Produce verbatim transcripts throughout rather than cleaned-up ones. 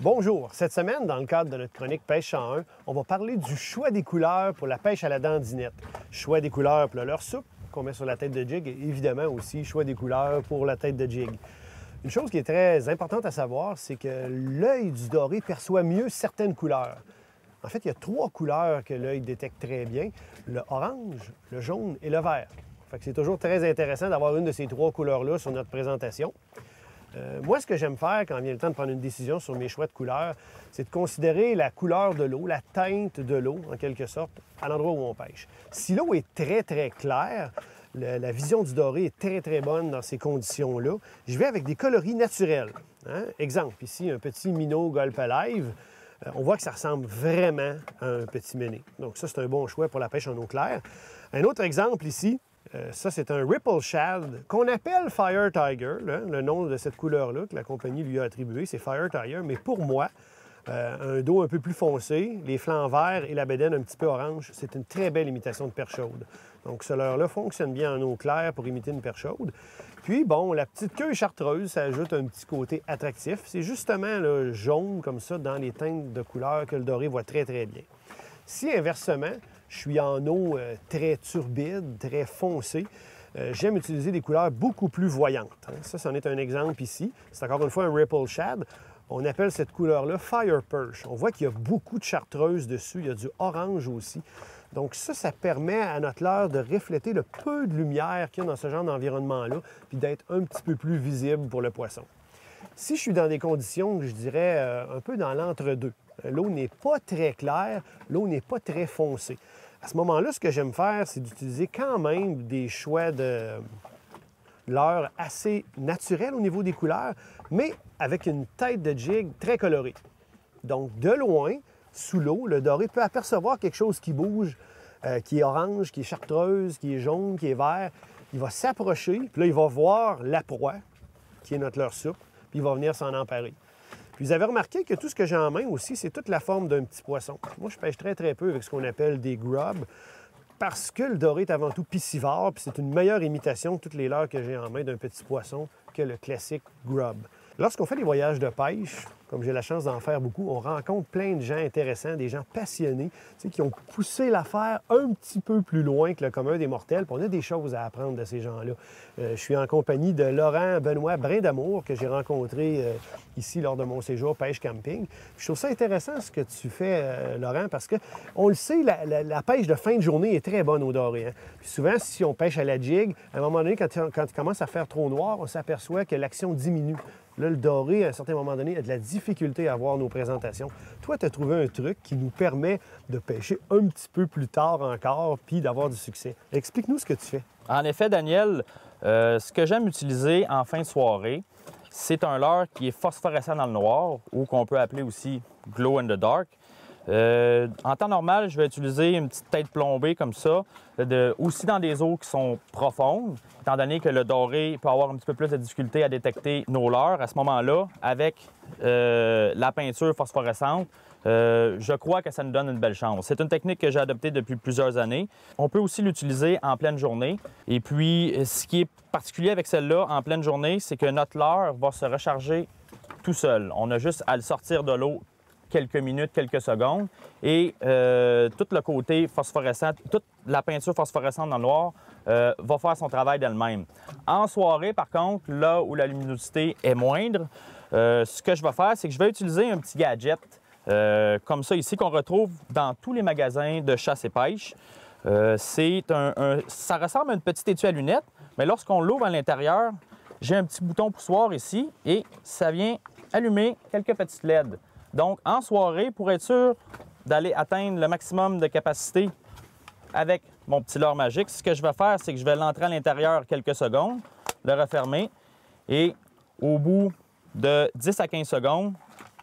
Bonjour, cette semaine, dans le cadre de notre chronique Pêche cent un, on va parler du choix des couleurs pour la pêche à la dandinette. Choix des couleurs pour le leurre souple qu'on met sur la tête de jig et évidemment aussi choix des couleurs pour la tête de jig. Une chose qui est très importante à savoir, c'est que l'œil du doré perçoit mieux certaines couleurs. En fait, il y a trois couleurs que l'œil détecte très bien, le orange, le jaune et le vert. Fait que c'est toujours très intéressant d'avoir une de ces trois couleurs-là sur notre présentation. Euh, moi, ce que j'aime faire quand vient le temps de prendre une décision sur mes choix de couleurs, c'est de considérer la couleur de l'eau, la teinte de l'eau, en quelque sorte, à l'endroit où on pêche. Si l'eau est très, très claire, le, la vision du doré est très, très bonne dans ces conditions-là, je vais avec des coloris naturels. Hein? Exemple, ici, un petit minnow Gulp Alive. Euh, on voit que ça ressemble vraiment à un petit méné. Donc ça, c'est un bon choix pour la pêche en eau claire. Un autre exemple ici, Euh, ça, c'est un Ripple Shad qu'on appelle Fire Tiger. Là, le nom de cette couleur-là que la compagnie lui a attribué, c'est Fire Tiger. Mais pour moi, euh, un dos un peu plus foncé, les flancs verts et la bédaine un petit peu orange, c'est une très belle imitation de perche chaude. Donc, ce leurre-là fonctionne bien en eau claire pour imiter une perche chaude. Puis, bon, la petite queue chartreuse, ça ajoute un petit côté attractif. C'est justement le jaune, comme ça, dans les teintes de couleurs que le doré voit très, très bien. Si, inversement, je suis en eau euh, très turbide, très foncée, euh, j'aime utiliser des couleurs beaucoup plus voyantes. Hein. Ça, c'en est un exemple ici. C'est encore une fois un Ripple Shad. On appelle cette couleur-là Fire Perch. On voit qu'il y a beaucoup de chartreuse dessus. Il y a du orange aussi. Donc ça, ça permet à notre leurre de refléter le peu de lumière qu'il y a dans ce genre d'environnement-là, puis d'être un petit peu plus visible pour le poisson. Si je suis dans des conditions, je dirais, euh, un peu dans l'entre-deux, l'eau n'est pas très claire, l'eau n'est pas très foncée. À ce moment-là, ce que j'aime faire, c'est d'utiliser quand même des choix de leurre assez naturels au niveau des couleurs, mais avec une tête de jig très colorée. Donc, de loin, sous l'eau, le doré peut apercevoir quelque chose qui bouge, euh, qui est orange, qui est chartreuse, qui est jaune, qui est vert. Il va s'approcher, puis là, il va voir la proie, qui est notre leurre souple, puis il va venir s'en emparer. Puis vous avez remarqué que tout ce que j'ai en main aussi, c'est toute la forme d'un petit poisson. Moi, je pêche très, très peu avec ce qu'on appelle des grubs parce que le doré est avant tout piscivore, puis c'est une meilleure imitation de toutes les leurres que j'ai en main d'un petit poisson que le classique grub. Lorsqu'on fait des voyages de pêche, comme j'ai la chance d'en faire beaucoup, on rencontre plein de gens intéressants, des gens passionnés, tu sais, qui ont poussé l'affaire un petit peu plus loin que le commun des mortels. Puis on a des choses à apprendre de ces gens-là. Euh, je suis en compagnie de Laurent Benoît Brindamour, que j'ai rencontré euh, ici lors de mon séjour pêche camping. Puis je trouve ça intéressant ce que tu fais, euh, Laurent, parce que on le sait, la, la, la pêche de fin de journée est très bonne au doré. Hein? Puis souvent, si on pêche à la jig, à un moment donné, quand, quand il commence à faire trop noir, on s'aperçoit que l'action diminue. Là, le doré, à un certain moment donné, a de la difficulté à voir nos présentations. Toi, tu as trouvé un truc qui nous permet de pêcher un petit peu plus tard encore puis d'avoir du succès. Explique-nous ce que tu fais. En effet, Daniel, euh, ce que j'aime utiliser en fin de soirée, c'est un leurre qui est phosphorescent dans le noir ou qu'on peut appeler aussi glow in the dark. Euh, en temps normal, je vais utiliser une petite tête plombée comme ça, de, aussi dans des eaux qui sont profondes, étant donné que le doré peut avoir un petit peu plus de difficulté à détecter nos leurres. À ce moment-là, avec euh, la peinture phosphorescente, euh, je crois que ça nous donne une belle chance. C'est une technique que j'ai adoptée depuis plusieurs années. On peut aussi l'utiliser en pleine journée. Et puis, ce qui est particulier avec celle-là en pleine journée, c'est que notre leurre va se recharger tout seul. On a juste à le sortir de l'eau quelques minutes, quelques secondes, et euh, tout le côté phosphorescent, toute la peinture phosphorescente dans le noir euh, va faire son travail d'elle-même. En soirée, par contre, là où la luminosité est moindre, euh, ce que je vais faire, c'est que je vais utiliser un petit gadget euh, comme ça ici, qu'on retrouve dans tous les magasins de chasse et pêche. Euh, c'est un, un, ça ressemble à une petite étui à lunettes, mais lorsqu'on l'ouvre à l'intérieur, j'ai un petit bouton poussoir ici, et ça vient allumer quelques petites L E D. Donc, en soirée, pour être sûr d'aller atteindre le maximum de capacité avec mon petit leurre magique, ce que je vais faire, c'est que je vais l'entrer à l'intérieur quelques secondes, le refermer, et au bout de dix à quinze secondes,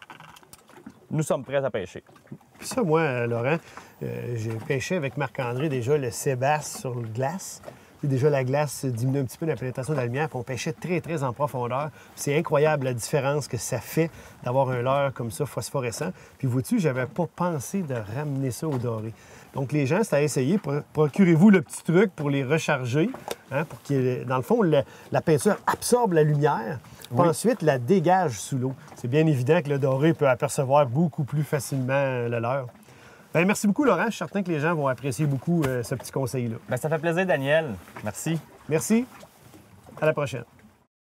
nous sommes prêts à pêcher. Puis ça, moi, Laurent, euh, j'ai pêché avec Marc-André déjà le sébasse sur le glace. Puis déjà, la glace diminue un petit peu la pénétration de la lumière, puis on pêchait très, très en profondeur. C'est incroyable la différence que ça fait d'avoir un leurre comme ça, phosphorescent. Puis vois-tu, j'avais pas pensé de ramener ça au doré. Donc les gens, c'est à essayer. Procurez-vous le petit truc pour les recharger, hein, pour que, dans le fond, le, la peinture absorbe la lumière. Puis Oui. ensuite, la dégage sous l'eau. C'est bien évident que le doré peut apercevoir beaucoup plus facilement euh, le leurre. Bien, merci beaucoup, Laurent. Je suis certain que les gens vont apprécier beaucoup euh, ce petit conseil-là. Bien, ça fait plaisir, Daniel. Merci. Merci. À la prochaine.